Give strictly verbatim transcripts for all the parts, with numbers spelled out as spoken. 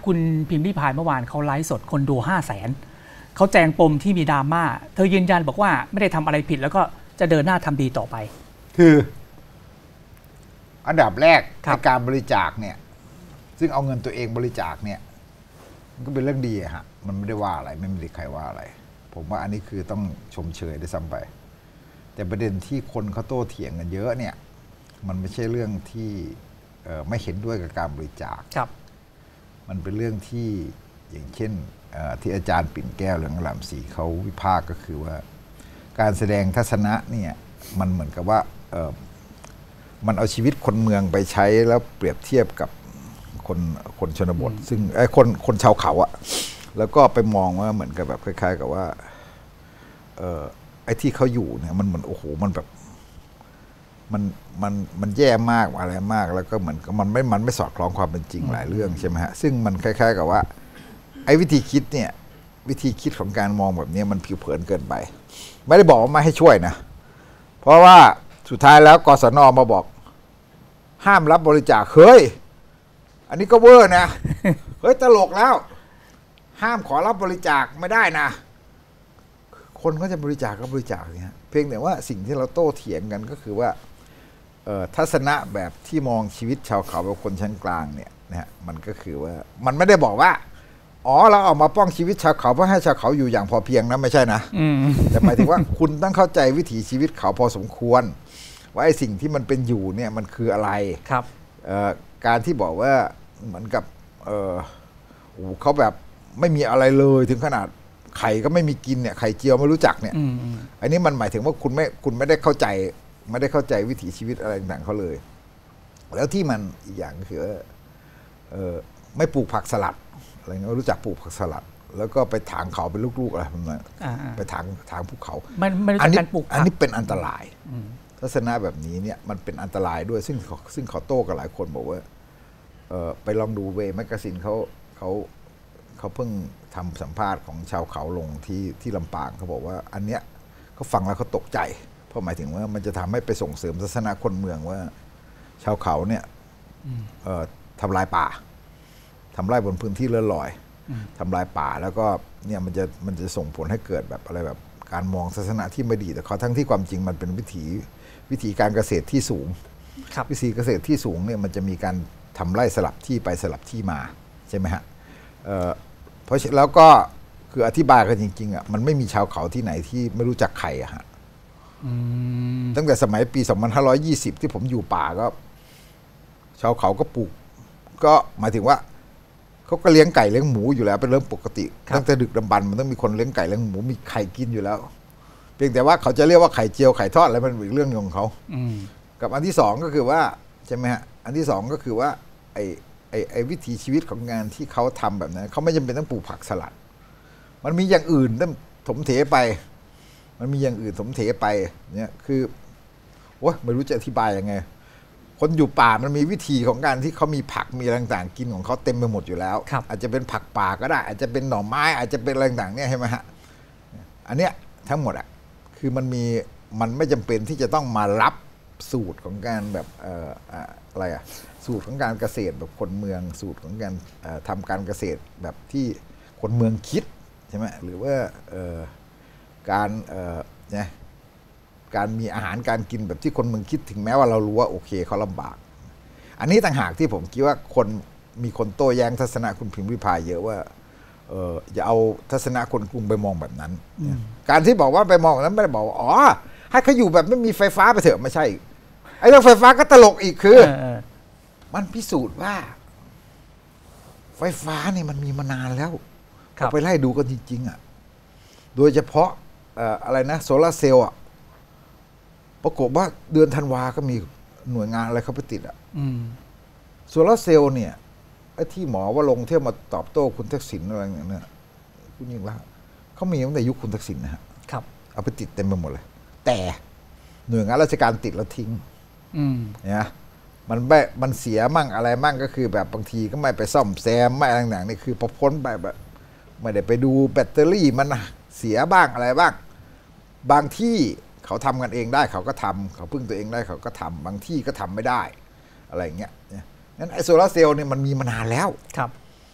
คุณพิมพ์ริพายเมื่อวานเขาไลฟ์สดคนดูห้าแสนเขาแจงปมที่มีดราม่าเธอยืนยันบอกว่าไม่ได้ทำอะไรผิดแล้วก็จะเดินหน้าทำดีต่อไปคืออันดับแรกในการบริจาคเนี่ยซึ่งเอาเงินตัวเองบริจาคเนี่ยมันก็เป็นเรื่องดีอะฮะมันไม่ได้ว่าอะไรไม่มีใครว่าอะไรผมว่าอันนี้คือต้องชมเชยได้ซ้ำไปแต่ประเด็นที่คนเขาโต้เถียงกันเยอะเนี่ยมันไม่ใช่เรื่องที่ไม่เห็นด้วยกับการบริจาคมันเป็นเรื่องที่อย่างเช่นที่อาจารย์ปิ่นแก้วเหลืองอร่ามศรีเขาวิพากษ์ก็คือว่าการแสดงทัศนะเนี่ยมันเหมือนกับว่ามันเอาชีวิตคนเมืองไปใช้แล้วเปรียบเทียบกับคนคนชนบทซึ่งไอ้คนคนชาวเขาอะแล้วก็ไปมองว่าเหมือนกับแบบคล้ายๆกับว่าเออไอ้ที่เขาอยู่เนี่ยมันเหมือนโอ้โหมันแบบมันมันมันแย่มากอะไรมากแล้วก็เหมือนมันไม่มันไม่สอดคล้องความเป็นจริงหลายเรื่องใช่ไหมฮะซึ่งมันคล้ายๆกับว่าไอ้วิธีคิดเนี่ยวิธีคิดของการมองแบบนี้มันผิวเผินเกินไปไม่ได้บอกว่าไม่ให้ช่วยนะเพราะว่าสุดท้ายแล้วกสน.มาบอกห้ามรับบริจาคเฮ้ยอันนี้ก็เวอร์นะเฮ้ยตลกแล้วห้ามขอรับบริจาคไม่ได้นะคนก็จะบริจาคก็บริจาคเนี่ยเพียงแต่ว่าสิ่งที่เราโต้เถียงกันก็คือว่าทัศนะแบบที่มองชีวิตชาวเขาเป็นคนชั้นกลางเนี่ยนะฮะมันก็คือว่ามันไม่ได้บอกว่าอ๋อเราออกมาป้องชีวิตชาวเขาเพื่อให้ชาวเขาอยู่อย่างพอเพียงนะไม่ใช่นะแต่หมายถึงว่าคุณต้องเข้าใจวิถีชีวิตเขาพอสมควรว่าไอ้สิ่งที่มันเป็นอยู่เนี่ยมันคืออะไรครับการที่บอกว่าเหมือนกับเออเขาแบบไม่มีอะไรเลยถึงขนาดไข่ก็ไม่มีกินเนี่ยไข่เจียวไม่รู้จักเนี่ยอันนี้มันหมายถึงว่าคุณไม่คุณไม่ได้เข้าใจไม่ได้เข้าใจวิถีชีวิตอะไรต่างๆเขาเลยแล้วที่มันอีกอย่างก็คือเออไม่ปลูกผักสลัดอะไรเงี้ยรู้จักปลูกผักสลัดแล้วก็ไปถางเขาเป็นลูกๆอะไรประมาณไปถางถางภูเขาอันนี้อันนี้เป็นอันตรายทัศนะแบบนี้เนี่ยมันเป็นอันตรายด้วยซึ่งซึ่งเขาโต้กับหลายคนบอกว่าเออไปลองดูเวย์แมกกาซีนเขาเขาเขาเพิ่งทำสัมภาษณ์ของชาวเขาลงที่ที่ลำปางเขาบอกว่าอันเนี้ยเขาฟังแล้วเขาตกใจเพราะหมายถึงว่ามันจะทำให้ไปส่งเสริมทัศนะคนเมืองว่าชาวเขาเนี่ยทำลายป่าทำลายบนพื้นที่เลื่อนลอยทำลายป่าแล้วก็เนี่ยมันจะมันจะส่งผลให้เกิดแบบอะไรแบบการมองทัศนะที่ไม่ดีแต่เขาทั้งที่ความจริงมันเป็นวิถีวิธีการเกษตรที่สูงวิธีเกษตรที่สูงเนี่ยมันจะมีการทำไร่สลับที่ไปสลับที่มาใช่ไหมฮะเพราะแล้วก็คืออธิบายกันจริงๆอ่ะมันไม่มีชาวเขาที่ไหนที่ไม่รู้จักไข่อะฮะตั้งแต่สมัยปีสองพันห้าร้อยยี่สิบที่ผมอยู่ป่าก็ชาวเขาก็ปลูกก็หมายถึงว่าเขาก็เลี้ยงไก่เลี้ยงหมูอยู่แล้วเป็นเรื่องปกติตั้งแต่ดึกดำบรรพ์มันต้องมีคนเลี้ยงไก่เลี้ยงหมูมีไข่กินอยู่แล้วเพียงแต่ว่าเขาจะเรียกว่าไข่เจียวไข่ทอดอะไรมันเป็นเรื่องของเขากับอันที่สองก็คือว่าใช่ไหมฮะอันที่สองก็คือว่าไอไอไอวิถีชีวิตของงานที่เขาทำแบบนั้นเขาไม่จำเป็นต้องปลูกผักสลัดมันมีอย่างอื่นต้องถมเถไปมันมีอย่างอื่นถมเถไปเนี่ยคือโอ้ยไม่รู้จะอธิบายยังไงคนอยู่ป่ามันมีวิธีของการที่เขามีผักมีอะไรต่างๆกินของเขาเต็มไปหมดอยู่แล้วอาจจะเป็นผักป่าก็ได้อาจจะเป็นหน่อไม้อาจจะเป็นอะไรต่างๆเนี่ยใช่ไหมฮะอันเนี้ยทั้งหมดอ่ะคือมันมีมันไม่จำเป็นที่จะต้องมารับสูตรของการแบบเอ่ออะไรอ่ะสูตรของการเกษตรแบบคนเมืองสูตรของการทำการเกษตรแบบที่คนเมืองคิดใช่ไหมหรือว่าการเนี่ยการมีอาหารการกินแบบที่คนเมืองคิดถึงแม้ว่าเรารู้ว่าโอเคเขาลำบากอันนี้ต่างหากที่ผมคิดว่าคนมีคนโต้แย้งทัศนะคุณพิมพ์ริพายเยอะว่าเอออย่าเอาทัศนะคนกรุงไปมองแบบนั้นการที่บอกว่าไปมองแบบนั้นไม่ได้บอกอ๋อให้เขาอยู่แบบไม่มีไฟฟ้าไปเถอะไม่ใช่ไอ้เรื่องไฟฟ้าก็ตลกอีกคือมันพิสูจน์ว่าไฟฟ้านี่มันมีมานานแล้วเอาไปไล่ดูกันจริงๆอ่ะโดยเฉพาะอะไรนะโซลาร์เซลล์อ่ะปรากฏว่าเดือนธันวาก็มีหน่วยงานอะไรเขาไปติดอ่ะโซลาร์เซลล์เนี่ยไอ้ที่หมอว่าลงเที่ยวมาตอบโต้คุณทักษิณอะไรอย่างเงี้ยคุณยิ่งว่าเขามีตั้งแต่ยุคคุณทักษิณนะฮะเอาไปติดเต็มไปหมดเลยแต่หน่วยงานราชการติดแล้วทิ้งเนี่ยมันไม่มันเสียมั่งอะไรมั่งก็คือแบบบางทีก็ไม่ไปซ่อมแซมไม่อะไรต่างๆนี่คือพอพ้นไปแบบไม่ได้ไปดูแบตเตอรี่มันเสียบ้างอะไรบ้างบางที่เขาทำกันเองได้เขาก็ทำเขาพึ่งตัวเองได้เขาก็ทำบางที่ก็ทำไม่ได้อะไรอย่างเงี้ยงั้นไอโซลาร์เซลล์เนี่ยมันมีมานานแล้วครับ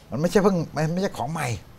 มันไม่ใช่เพิ่งมันไม่ใช่ของใหม่